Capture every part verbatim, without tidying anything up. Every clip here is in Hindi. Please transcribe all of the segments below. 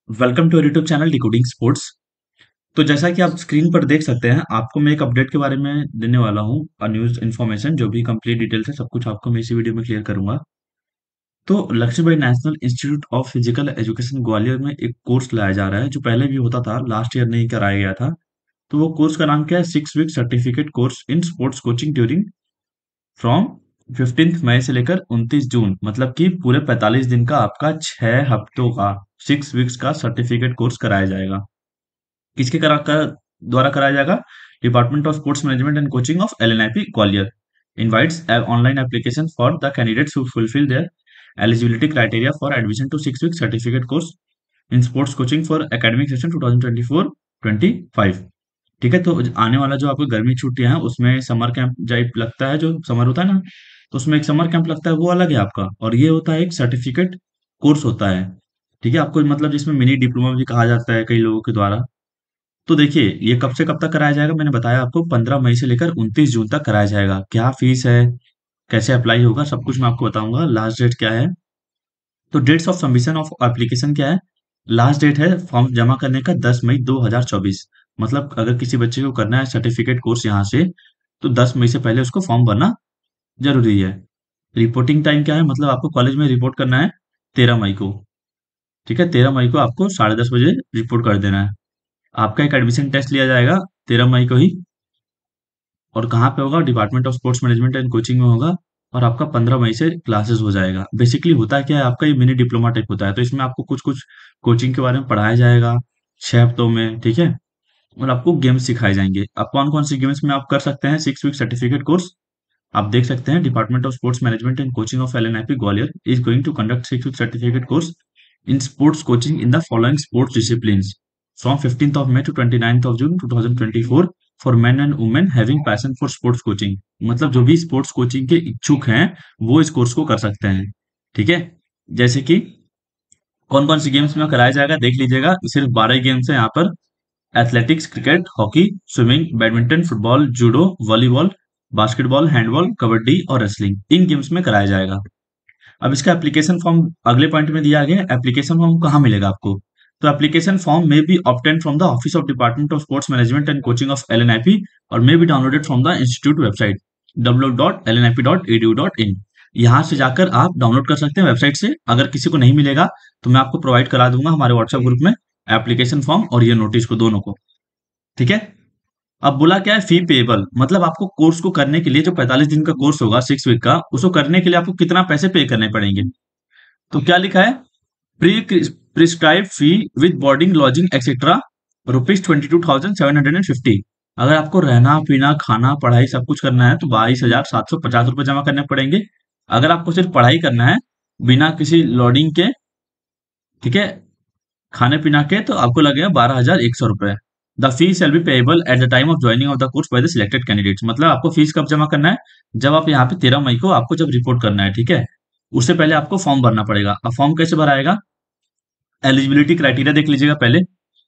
Welcome to YouTube channel decoding sports. तो जैसा कि आप स्क्रीन पर देख सकते हैं, आपको मैं एक अपडेट के बारे में देने वाला हूँ। न्यूज इन्फॉर्मेशन जो भी कंप्लीट डिटेल्स है, सब कुछ आपको मैं इसी वीडियो में क्लियर करूंगा। तो Laxmibai national institute of physical education Gwalior में एक कोर्स लाया जा रहा है, जो पहले भी होता था, लास्ट ईयर नहीं कराया गया था। तो वो कोर्स का नाम क्या है? Six week certificate course in sports coaching during from fifteenth May से लेकर उनतीस जून, मतलब कि पूरे पैंतालीस दिन का आपका छह हफ्तों का सिक्स वीक्स का सर्टिफिकेट कोर्स कराया जाएगा। किसके करा कर द्वारा कराया जाएगा? Department of sports management and coaching of L N I P Gwalior invites online application for the candidates who fulfil their eligibility criteria for admission to six week certificate course in sports coaching for academic session twenty twenty four twenty five. ठीक है, तो आने वाला जो आपको गर्मी छुट्टियां हैं, उसमें समर कैंप टाइप लगता है, जो समर होता है ना, तो उसमें एक समर कैंप लगता है, वो अलग है आपका, और ये होता है एक सर्टिफिकेट कोर्स होता है। ठीक है, आपको मतलब जिसमें मिनी डिप्लोमा भी कहा जाता है कई लोगों के द्वारा। तो देखिए, ये कब से कब तक कराया जाएगा? मैंने बताया आपको, पंद्रह मई से लेकर उनतीस जून तक कराया जाएगा। क्या फीस है, कैसे अप्लाई होगा, सब कुछ मैं आपको बताऊंगा। लास्ट डेट क्या है? तो dates of submission of application क्या है? लास्ट डेट है फॉर्म जमा करने का दस मई दो हज़ार चौबीस। मतलब अगर किसी बच्चे को करना है सर्टिफिकेट कोर्स यहाँ से, तो दस मई से पहले उसको फॉर्म भरना जरूरी है। रिपोर्टिंग टाइम क्या है? मतलब आपको कॉलेज में रिपोर्ट करना है तेरह मई को। ठीक है, तेरह मई को आपको साढ़े दस बजे रिपोर्ट कर देना है। आपका एक एडमिशन टेस्ट लिया जाएगा तेरह मई को ही। और कहाँ पे होगा? Department of sports management and coaching में होगा। और आपका पंद्रह मई से क्लासेस हो जाएगा। बेसिकली होता क्या है, आपका ये मिनी डिप्लोमा टाइप होता है, तो इसमें आपको कुछ कुछ कोचिंग के बारे में पढ़ाया जाएगा छह हफ्तों में। ठीक है, और आपको गेम्स सिखाए जाएंगे। आप कौन कौन सी गेम्स में आप कर सकते हैं सिक्स वीक सर्टिफिकेट कोर्स? आप देख सकते हैं, department of sports management and coaching of L N I P Gwalior is going to conduct six week certificate course in sports coaching in the following sports disciplines from fifteenth of May to twenty ninth of June two thousand twenty four for men and women having passion for sports coaching. मतलब जो भी स्पोर्ट्स कोचिंग के इच्छुक हैं, वो इस कोर्स को कर सकते हैं। ठीक है, जैसे कि कौन कौन सी गेम्स में कराया जाएगा देख लीजिएगा। सिर्फ बारह गेम्स हैं यहाँ पर। Athletics, cricket, hockey, swimming, badminton, football, judo, volleyball, basketball, handball, kabaddi और रेसलिंग, इन गेम्स में कराया जाएगा। अब इसका एप्लीकेशन फॉर्म अगले पॉइंट में दिया गया है। एप्लीकेशन फॉर्म कहाँ मिलेगा आपको? तो application form may be obtained from the office of department of sports management and coaching of L N I P और may be downloaded from the institute website W dot L N I P dot A D U dot in. यहाँ से जाकर आप डाउनलोड कर सकते हैं वेबसाइट से। अगर किसी को नहीं मिलेगा तो मैं आपको प्रोवाइड करा दूंगा हमारे व्हाट्सएप ग्रुप में एप्लीकेशन फॉर्म और ये नोटिस को, दोनों को। ठीक है, अब बोला क्या है? फी पेबल, मतलब आपको कोर्स को करने के लिए, जो पैंतालीस दिन का कोर्स होगा सिक्स वीक का, उसको करने के लिए आपको कितना पैसे पे करने पड़ेंगे? तो क्या लिखा है? Pre prescribe fee with boarding lodging etcetera rupees twenty two thousand seven hundred and fifty. अगर आपको रहना पीना खाना पढ़ाई सब कुछ करना है तो बाईस हजार सात सौ पचास रुपए जमा करने पड़ेंगे। अगर आपको सिर्फ पढ़ाई करना है बिना किसी लॉडिंग के, ठीक है, खाने पीना के, तो आपको लगेगा बारह हजार एक सौ रुपए। The fee shall be payable at the time of joining of the course by the selected candidates. मतलब आपको फीस कब जमा करना है? जब आप यहाँ पे तेरह मई को आपको जब रिपोर्ट करना है। ठीक है, उससे पहले आपको फॉर्म भरना पड़ेगा। अब फॉर्म कैसे भराएगा? एलिजिबिलिटी क्राइटेरिया देख लीजिएगा पहले।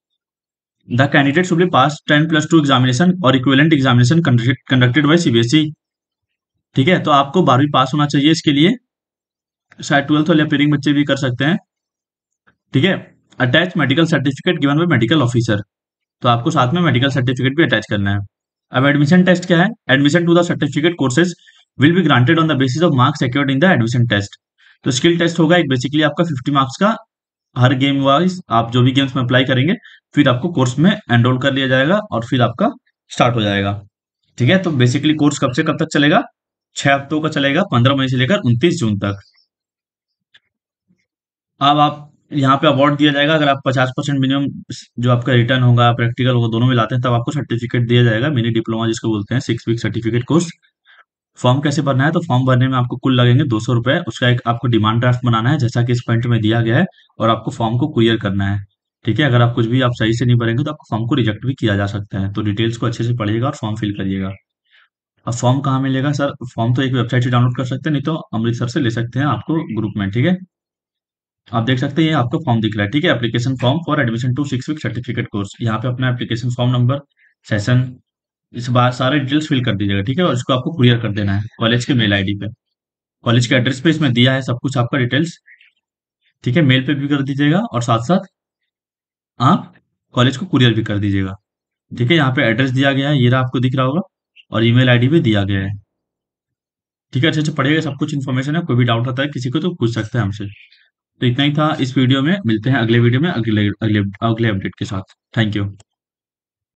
The candidate should be pass ten plus two examination और equivalent examination conducted by C B S E. ठीक है, तो आपको बारहवीं पास होना चाहिए इसके लिए। शायद ट्वेल्थ वाले अपेयरिंग बच्चे भी कर सकते हैं। ठीक है, attach medical certificate given by medical officer, तो आपको साथ में मेडिकल सर्टिफिकेट भी अटैच करना है। अब एडमिशन टेस्ट क्या है? Admission to the certificate courses will be granted on the basis of marks secured in the admission test. तो स्किल टेस्ट होगा एक, बेसिकली आपका फिफ्टी मार्क्स का। हर गेम वाइज आप जो भी गेम्स में अप्लाई करेंगे, फिर आपको कोर्स में एनरोल कर लिया जाएगा और फिर आपका स्टार्ट हो जाएगा। ठीक है, तो बेसिकली कोर्स कब से कब तक चलेगा? छह हफ्तों का चलेगा, पंद्रह मई से लेकर उनतीस जून तक। अब आप यहाँ पे अवार्ड दिया जाएगा अगर आप पचास परसेंट मिनिमम जो आपका रिटर्न होगा, प्रैक्टिकल होगा, दोनों में लाते हैं, तब आपको सर्टिफिकेट दिया जाएगा, मिनी डिप्लोमा जिसको बोलते हैं, six week certificate course. Form कैसे भरना है? तो फॉर्म भरने में आपको कुल लगेंगे दो सौ रुपए। उसका एक आपको डिमांड ड्राफ्ट बनाना है, जैसा कि इस पॉइंट में दिया गया है, और आपको फॉर्म को क्लियर करना है। ठीक है, अगर आप कुछ भी आप सही से नहीं भरेंगे तो आपको फॉर्म को रिजेक्ट भी किया जा सकता है। तो डिटेल्स को अच्छे से पढ़िएगा और फॉर्म फिल करिएगा। अब फॉर्म कहाँ मिलेगा सर? फॉर्म तो एक वेबसाइट से डाउनलोड कर सकते हैं, नहीं तो अमृतसर से ले सकते हैं आपको ग्रुप में। ठीक है, आप देख सकते हैं ये आपको फॉर्म दिख रहा है। ठीक है, application form for admission to six week certificate course. यहाँ पे अपना एप्लीकेशन फॉर्म नंबर, सेशन, इस बार सारे डिटेल्स फिल कर दीजिएगा। ठीक है, और इसको आपको कुरियर कर देना है कॉलेज के मेल आईडी पे। कॉलेज के एड्रेस पे इसमें दिया है सब कुछ आपका डिटेल्स। ठीक है, मेल पे भी कर दीजिएगा और साथ साथ आप कॉलेज को कुरियर भी कर दीजिएगा। ठीक है, यहाँ पे एड्रेस दिया गया है, ये रहा, आपको दिख रहा होगा, और ईमेल आईडी भी दिया गया है। ठीक है, अच्छे से पढ़िएगा, सब कुछ इन्फॉर्मेशन है, कोई भी डाउट आता है किसी को तो पूछ सकते हैं हमसे। तो इतना ही था इस वीडियो में, मिलते हैं अगले वीडियो में अगले अगले अगले अपडेट के साथ। Thank you.